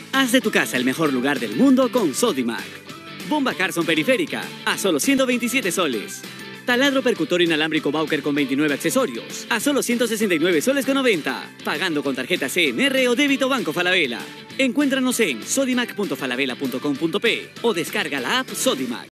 Haz de tu casa el mejor lugar del mundo con Sodimac. Bomba Carson periférica a solo 127 soles. Taladro percutor inalámbrico Bowker con 29 accesorios a solo 169 soles con 90. Pagando con tarjeta CMR o débito Banco Falabella. Encuéntranos en sodimac.falabella.com.p o descarga la app Sodimac.